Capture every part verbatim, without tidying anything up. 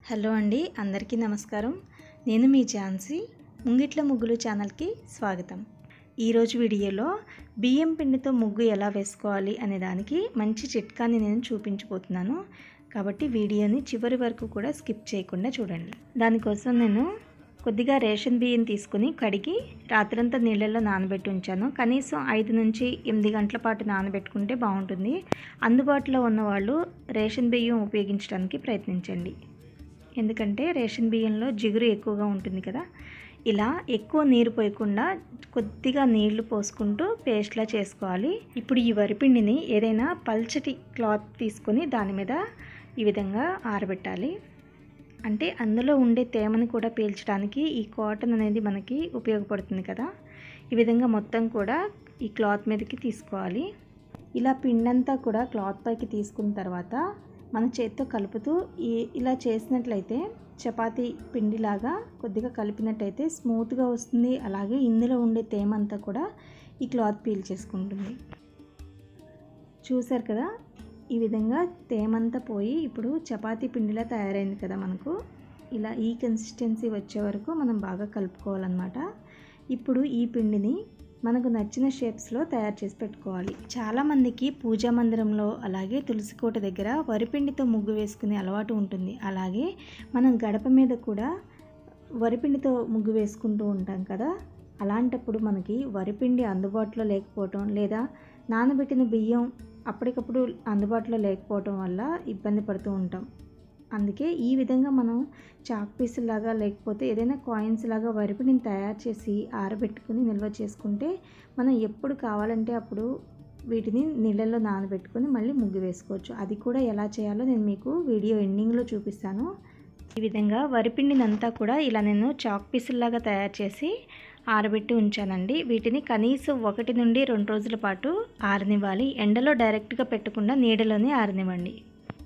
Hello అండి, అందరికీ నమస్కారం. నేను మీ ఝాన్సీ. ముంగిట్ల ముగ్గులు ఛానల్కి స్వాగతం. ఈరోజు వీడియోలో బియ్యం పిండితో ముగ్గు ఎలా వేసుకోవాలి అనే దానికి మంచి చిట్కాని నేను చూపించబోతున్నాను. కాబట్టి వీడియోని చివరి వరకు కూడా స్కిప్ చేయకుండా చూడండి. దానికోసం నేను కొద్దిగా రేషన్ బియ్యం తీసుకుని కడిగి రాత్రంతా నీళ్ళల్లో నానబెట్టి ఉంచాను. కనీసం ఐదు నుంచి ఎనిమిది గంటల పాటు నానబెట్టుకుంటే బాగుంటుంది. అందుబాటులో ఉన్నవాళ్ళు రేషన్ బియ్యం ఉపయోగించడానికి ప్రయత్నించండి. ఎందుకంటే రేషన్ బియ్యంలో జిగురు ఎక్కువగా ఉంటుంది కదా. ఇలా ఎక్కువ నీరు పోయకుండా కొద్దిగా నీళ్లు పోసుకుంటూ పేస్ట్లా చేసుకోవాలి. ఇప్పుడు ఈ వరిపిండిని ఏదైనా పల్చటి క్లాత్ తీసుకొని దాని మీద ఈ విధంగా ఆరబెట్టాలి. అంటే అందులో ఉండే తేమని కూడా పీల్చడానికి ఈ కాటన్ అనేది మనకి ఉపయోగపడుతుంది కదా. ఈ విధంగా మొత్తం కూడా ఈ క్లాత్ మీదకి తీసుకోవాలి. ఇలా పిండంతా కూడా క్లాత్ పైకి తీసుకున్న తర్వాత మన చేత్తో కలుపుతూ ఈ ఇలా చేసినట్లయితే చపాతీ పిండిలాగా కొద్దిగా కలిపినట్టయితే స్మూత్గా వస్తుంది. అలాగే ఇందులో ఉండే తేమ అంతా కూడా ఈ క్లాత్ పీల్ చేసుకుంటుంది. చూసారు కదా, ఈ విధంగా తేమంతా పోయి ఇప్పుడు చపాతీ పిండిలా తయారైంది కదా. మనకు ఇలా ఈ కన్సిస్టెన్సీ వచ్చే వరకు మనం బాగా కలుపుకోవాలన్నమాట. ఇప్పుడు ఈ పిండిని మనకు నచ్చిన షేప్స్లో తయారు చేసి పెట్టుకోవాలి. చాలామందికి పూజా మందిరంలో అలాగే తులసి కోట దగ్గర వరిపిండితో ముగ్గు వేసుకునే అలవాటు ఉంటుంది. అలాగే మనం గడప మీద కూడా వరిపిండితో ముగ్గు వేసుకుంటూ ఉంటాం కదా. అలాంటప్పుడు మనకి వరిపిండి అందుబాటులో లేకపోవటం లేదా నానబెట్టిన బియ్యం అప్పటికప్పుడు అందుబాటులో లేకపోవటం వల్ల ఇబ్బంది పడుతూ ఉంటాం. అందుకే ఈ విధంగా మనం చాక్ పీసులాగా లేకపోతే ఏదైనా కాయిన్స్ లాగా వరిపిండిని తయారు చేసి ఆరబెట్టుకుని నిల్వ చేసుకుంటే మనం ఎప్పుడు కావాలంటే అప్పుడు వీటిని నీళ్ళల్లో నానబెట్టుకొని మళ్ళీ ముగ్గు వేసుకోవచ్చు. అది కూడా ఎలా చేయాలో నేను మీకు వీడియో ఎండింగ్లో చూపిస్తాను. ఈ విధంగా వరిపిండిని అంతా కూడా ఇలా నేను చాక్ పీసులాగా తయారు చేసి ఆరబెట్టి ఉంచానండి. వీటిని కనీసం ఒకటి నుండి రెండు రోజుల పాటు ఆరనివ్వాలి. ఎండలో డైరెక్ట్గా పెట్టకుండా నీడలోనే ఆరనివ్వండి.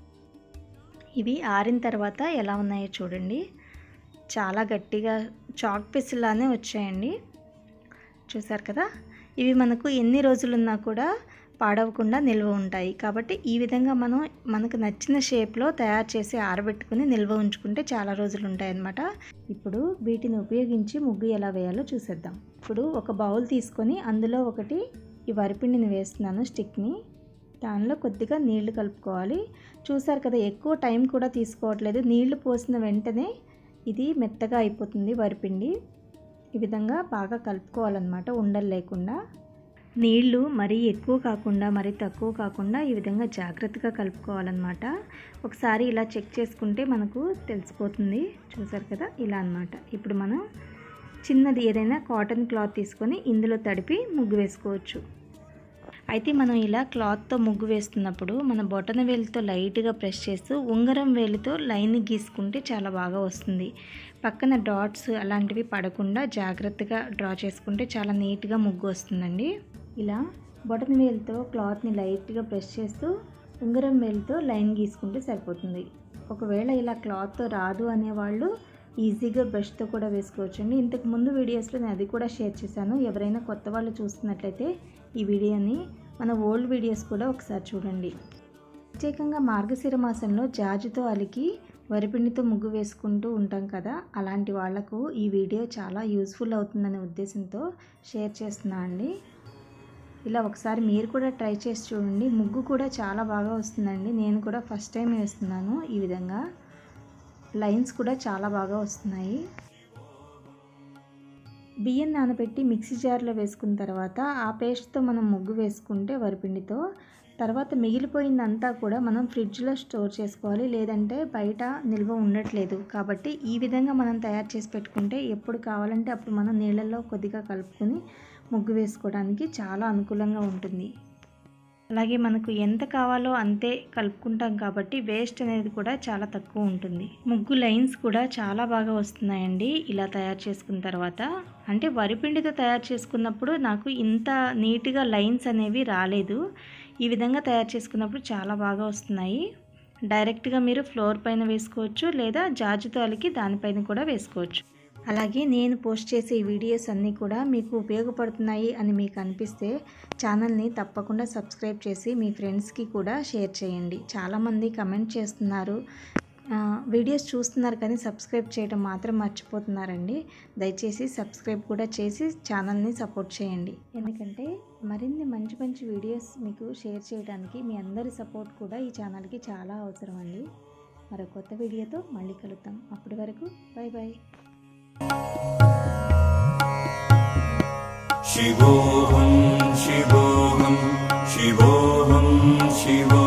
ఇవి ఆరిన తర్వాత ఎలా ఉన్నాయో చూడండి. చాలా గట్టిగా చాక్ పీసులానే వచ్చాయండి. చూసారు కదా. ఇవి మనకు ఎన్ని రోజులున్నా కూడా పాడవకుండా నిల్వ ఉంటాయి. కాబట్టి ఈ విధంగా మనం మనకు నచ్చిన షేప్లో తయారు చేసి ఆరబెట్టుకుని నిల్వ ఉంచుకుంటే చాలా రోజులు ఉంటాయి అన్నమాట. ఇప్పుడు వీటిని ఉపయోగించి ముగ్గు ఎలా వేయాలో చూసేద్దాం. ఇప్పుడు ఒక బౌల్ తీసుకొని అందులో ఒకటి ఈ వరిపిండిని వేస్తున్నాను, స్టిక్ని. దానిలో కొద్దిగా నీళ్లు కలుపుకోవాలి. చూసారు కదా, ఎక్కువ టైం కూడా తీసుకోవట్లేదు. నీళ్లు పోసిన వెంటనే ఇది మెత్తగా అయిపోతుంది వరిపిండి. ఈ విధంగా బాగా కలుపుకోవాలన్నమాట, ఉండలు లేకుండా. నీళ్లు మరీ ఎక్కువ కాకుండా మరీ తక్కువ కాకుండా ఈ విధంగా జాగ్రత్తగా కలుపుకోవాలన్నమాట. ఒకసారి ఇలా చెక్ చేసుకుంటే మనకు తెలిసిపోతుంది. చూసారు కదా, ఇలా అన్నమాట. ఇప్పుడు మనం చిన్నది ఏదైనా కాటన్ క్లాత్ తీసుకొని ఇందులో తడిపి ముగ్గు వేసుకోవచ్చు. అయితే మనం ఇలా క్లాత్తో ముగ్గు వేస్తున్నప్పుడు మన బొటన వేలుతో లైట్గా ప్రెస్ చేస్తూ ఉంగరం వేలుతో లైన్ గీసుకుంటే చాలా బాగా వస్తుంది. పక్కన డాట్స్ అలాంటివి పడకుండా జాగ్రత్తగా డ్రా చేసుకుంటే చాలా నీట్గా ముగ్గు వస్తుందండి. ఇలా బొటన వేలుతో క్లాత్ని లైట్గా ప్రెస్ చేస్తూ ఉంగరం వేలుతో లైన్ గీసుకుంటే సరిపోతుంది. ఒకవేళ ఇలా క్లాత్తో రాదు అనేవాళ్ళు ఈజీగా బ్రష్తో కూడా వేసుకోవచ్చు అండి. ఇంతకు ముందు వీడియోస్లో నేను అది కూడా షేర్ చేశాను. ఎవరైనా కొత్త వాళ్ళు చూస్తున్నట్లయితే ఈ వీడియోని మన ఓల్డ్ వీడియోస్ కూడా ఒకసారి చూడండి. ప్రత్యేకంగా మార్గశిర మాసంలో జాజుతో అలికి వరిపిండితో ముగ్గు వేసుకుంటూ ఉంటాం కదా. అలాంటి వాళ్లకు ఈ వీడియో చాలా యూస్ఫుల్ అవుతుందనే ఉద్దేశంతో షేర్ చేస్తున్నా అండి. ఇలా ఒకసారి మీరు కూడా ట్రై చేసి చూడండి. ముగ్గు కూడా చాలా బాగా వస్తుందండి. నేను కూడా ఫస్ట్ టైం వేస్తున్నాను. ఈ విధంగా లైన్స్ కూడా చాలా బాగా వస్తున్నాయి. బియ్యం నానబెట్టి మిక్సీ జార్లో వేసుకున్న తర్వాత ఆ పేస్ట్తో మనం ముగ్గు వేసుకుంటే వరిపిండితో తర్వాత మిగిలిపోయిందంతా కూడా మనం ఫ్రిడ్జ్లో స్టోర్ చేసుకోవాలి. లేదంటే బయట నిల్వ ఉండట్లేదు. కాబట్టి ఈ విధంగా మనం తయారు చేసి పెట్టుకుంటే ఎప్పుడు కావాలంటే అప్పుడు మనం నీళ్ళల్లో కొద్దిగా కలుపుకొని ముగ్గు వేసుకోవడానికి చాలా అనుకూలంగా ఉంటుంది. అలాగే మనకు ఎంత కావాలో అంతే కలుపుకుంటాం కాబట్టి వేస్ట్ అనేది కూడా చాలా తక్కువ ఉంటుంది. ముగ్గు లైన్స్ కూడా చాలా బాగా వస్తున్నాయండి ఇలా తయారు చేసుకున్న తర్వాత. అంటే వరిపిండితో తయారు చేసుకున్నప్పుడు నాకు ఇంత నీట్గా లైన్స్ అనేవి రాలేదు. ఈ విధంగా తయారు చేసుకున్నప్పుడు చాలా బాగా వస్తున్నాయి. డైరెక్ట్గా మీరు ఫ్లోర్ పైన వేసుకోవచ్చు లేదా జాజుతో అలికి దానిపైన కూడా వేసుకోవచ్చు. అలాగే నేను పోస్ట్ చేసే వీడియోస్ అన్నీ కూడా మీకు ఉపయోగపడుతున్నాయి అని మీకు అనిపిస్తే ఛానల్ని తప్పకుండా సబ్స్క్రైబ్ చేసి మీ ఫ్రెండ్స్కి కూడా షేర్ చేయండి. చాలామంది కమెంట్ చేస్తున్నారు, వీడియోస్ చూస్తున్నారు కానీ సబ్స్క్రైబ్ చేయడం మాత్రం మర్చిపోతున్నారండి. దయచేసి సబ్స్క్రైబ్ కూడా చేసి ఛానల్ని సపోర్ట్ చేయండి. ఎందుకంటే మరిన్ని మంచి మంచి వీడియోస్ మీకు షేర్ చేయడానికి మీ అందరి సపోర్ట్ కూడా ఈ ఛానల్కి చాలా అవసరం అండి. మరో కొత్త వీడియోతో మళ్ళీ కలుద్దాం. అప్పటి వరకు బాయ్ బాయ్. శివోహం శివోహం శివోహం శివ